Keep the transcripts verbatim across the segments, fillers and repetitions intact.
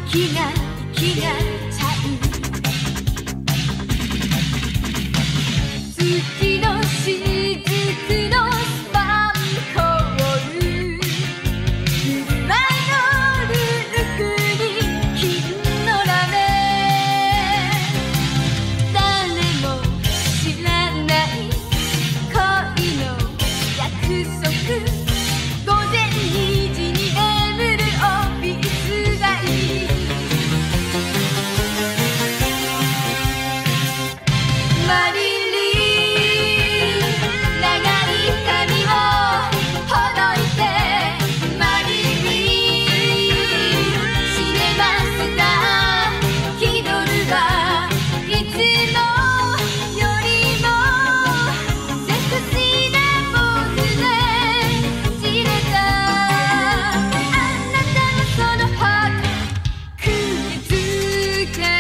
息が息がちゃう月の雫のスパンコール車のルーフに金のラメ誰も知らない恋の約束午前にじに眠るオフィス街マリリン長い髪をほどいてマリリンシネマスター気取るはいつもよりもセクシーなポーズでじれたあなたのそのハートくぎつけ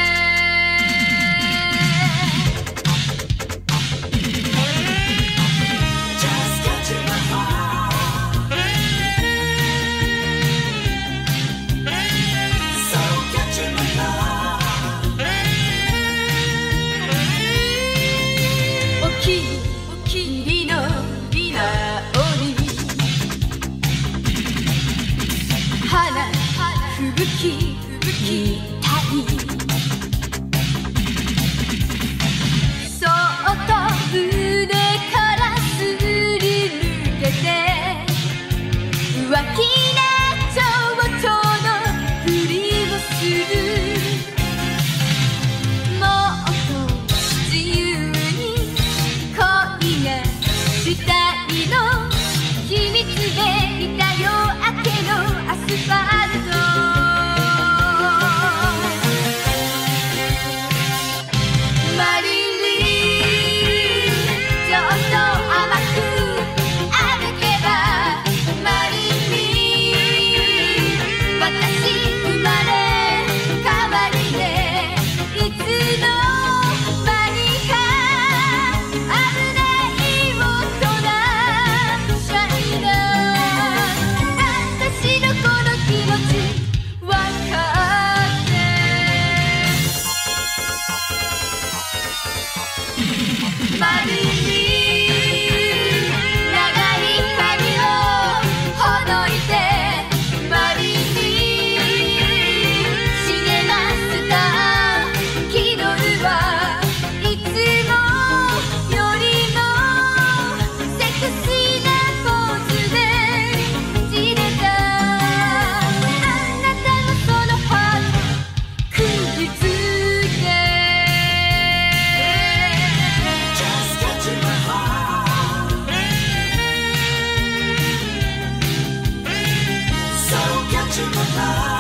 おきおきりのりなおに花吹雪吹きたいそっと腕からすり抜けて浮気な蝶々のふりをするもっと自由に恋がしたいの秘密でいた夜明けのアスファルトマリリンちょっと甘く歩けばマリリン私生まれ変わりねいつの間にか危ない大人シャイな私のこの気持ちわかってマリリン長い髪をほどいてマリリンシネマスター気取るはいつもよりもセクシーなポーズでじれたあなたのそのハートくぎつけ So catch my heart.